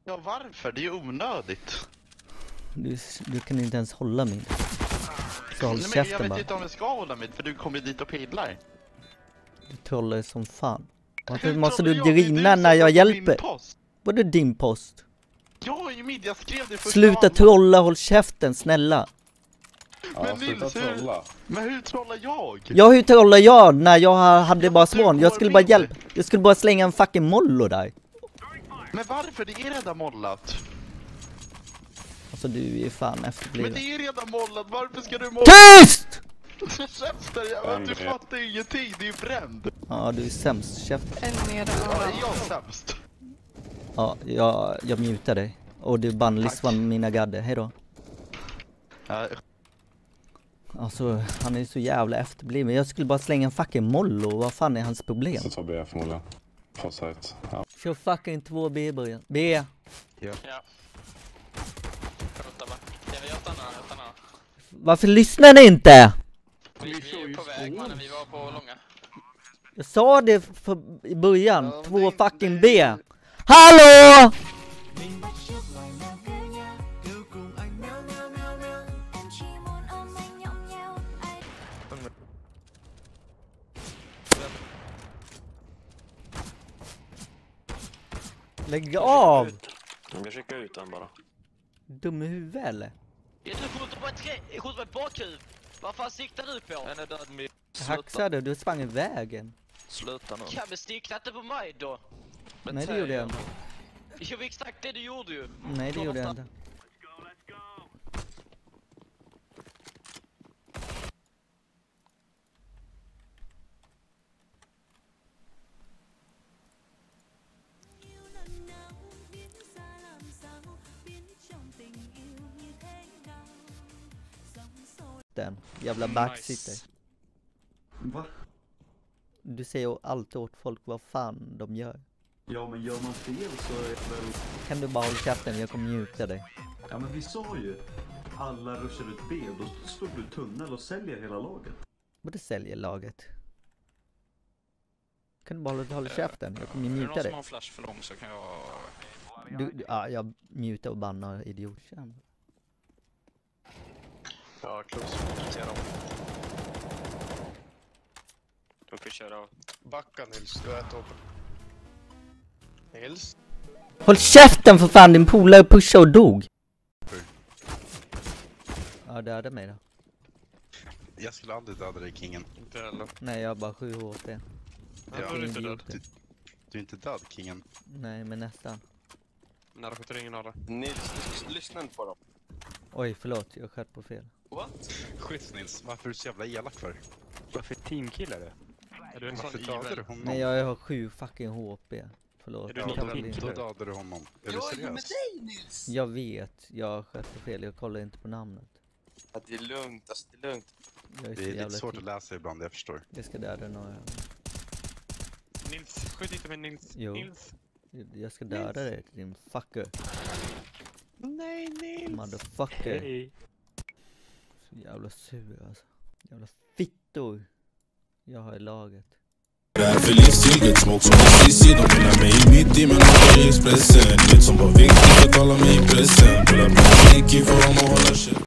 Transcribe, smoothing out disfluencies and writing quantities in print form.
Ja, varför? Det är ju onödigt. Du kan inte ens hålla min. Så håll käften jag vet bara. inte om jag ska hålla mig, för du kommer dit och pillar. Du trollar som fan. Varför måste du grina när jag hjälper? Vad är din post? Ja, i middag skrev det första. Sluta trolla, håll käften, snälla. Men Nils, hur trollar jag? Ja, hur trollar jag när jag hade bara smån? Jag skulle bara hjälpa. Jag skulle bara slänga en fucking mollo där. Men varför? Det är redan mollat. Alltså du är fan efterbliven. Men det är redan mollat, varför ska du molla? TYST! Du fattar ingenting, det är ju bränd. Ja, du är sämst, käften. Ja, är jag sämst? Ja, jag mutar dig. Och du bannlyst från mina gadder, hejdå. Alltså, han är så jävla efterbliven. Jag skulle bara slänga en fucking mollo. Vad fan är hans problem? Så tar B förmodligen. Forsight. Ja. Kör fucking 2B i början. B. Ja. Jag stannar. Varför lyssnar ni inte? Vi är på väg, mannen. Vi var på långa. Jag sa det i början. 2 fucking B. Hallå! Lägg av! Jag skickar ut den bara. Dum i huvudet eller? Jag skjuter på ett bakhuvud. Vad fan siktar du på? En är död med. Hacksade, du sprang i vägen. Sluta nu. Ja, men sticka inte på mig då. Nej, det gjorde jag inte. Jag vet exakt det du gjorde ju. Nej, det gjorde jag inte. Den jävla backsitter. Va? Du säger alltid åt folk vad fan de gör. Ja, men gör man fel så är det väl... Kan du bara hålla käften, jag kommer mjuta dig. Ja, men vi sa ju alla rushar ut B, då slår du tunnel och säljer hela laget. Vad säljer laget? Kan du bara hålla käften, jag kommer mjuta dig. Är det någon som har flash för lång så kan jag... Ja, jag mutar och bannar idiotkärn. Ja, close. Ser dem. De får köra. Backa Nils, du är ett open. Nils? Håll käften för fan, din polare pushade och dog. Ja, döda mig då. Jag skulle aldrig döda dig, kingen. Inte heller. Nej, jag har bara 7 HP. Ja, du är inte död. Du är inte död, kingen. Nej, men nästan. När skjuter ingen av det. Nils, lyssna inte på dem. Oj, förlåt, jag sköt på fel. What? Skit Nils, varför är du så jävla elak för? Varför teamkillar det? Är du en sån Varför dödade du evil? honom? Nej, jag har 7 fucking HP. Förlåt. Är du jag någon kan team? inte. Då dödade du honom. Är du seriös? Jag vet, jag sköt på fel, jag kollar inte på namnet. Ja, det är lugnt, alltså det är lugnt. Jag är så Det är lite jävla svårt tid. att läsa ibland, jag förstår. Jag ska döda några. Nils, skjut inte med Nils. Jo. Nils. Jag ska döda dig, din fucker. Nej, Nils. Motherfucker. Hej. Så jävla sur alltså. Jävla fittor. Jag har i laget. För livsstiget, smoke som Sissi. De vill ha mig mitt i men har i Expressen. Vet som var viktigt att tala med i pressen. Pull up med Nicky för dem att hålla käft.